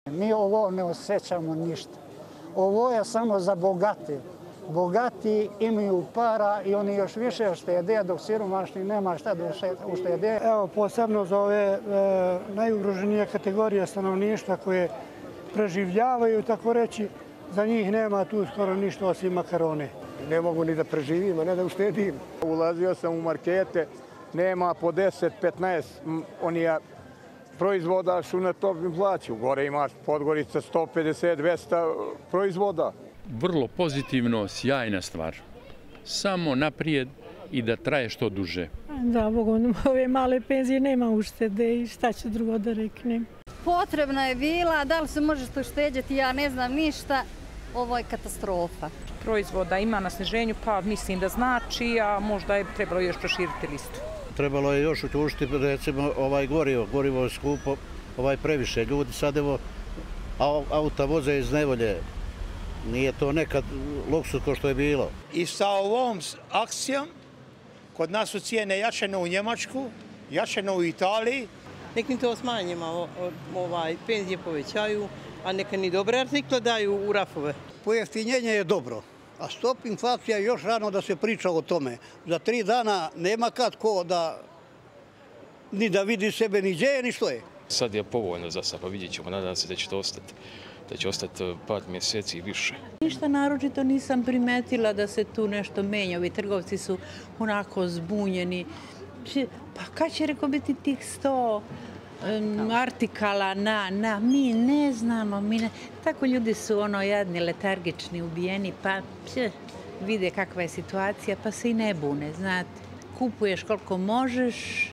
Mi ovo ne osjećamo ništa. Ovo je samo za bogate. Bogati imaju para i oni još više štede, dok siromašni nema šta da uštede. Evo, posebno za ove najugroženije kategorije stanovništva koje preživljavaju, tako reći, za njih nema tu skoro ništa osim makarone. Ne mogu ni da preživim, a ne da uštedim. Ulazio sam u markete, nema po 10-15 onija proizvoda što na to plaću. Gore imaš Podgorica 150-200 proizvoda. Vrlo pozitivno, sjajna stvar. Samo naprijed i da traje što duže. Da, Bogom, ove male penzije nema uštede i šta ću drugo da reknem. Potrebna je bila, da li se može to ušteđeti, ja ne znam ništa. Ovo je katastrofa. Proizvoda ima na sniženju, pa mislim da znači, a možda je trebalo još proširiti listu. Trebalo je još utužiti, recimo, gorivo je skupo, previše ljudi sad evo auta voze iz nevolje. Nije to nekad luksuz kao što je bilo. I sa ovom akcijom kod nas su cijene jačene u Njemačku, jačene u Italiji. Nek mi to smanjimo, penzije povećaju, a neka ni dobre artikle daju u rafove. Pojeftinjenje je dobro, a stop inflacija je još rano da se priča o tome. Za 3 dana nema kad ko ni da vidi sebe ni gdje je, ni što je. Sad je povoljno za sad, pa vidjet ćemo, nadam se da će to ostati. Da će ostati par mjeseci i više. Ništa naročito nisam primetila da se tu nešto menja. Ovi trgovci su onako zbunjeni. Pa kad će reko biti tih 100 artikala mi ne znamo. Tako ljudi su jadni, letargični, ubijeni, pa vide kakva je situacija, pa se i ne bune, znate. Kupuješ koliko možeš.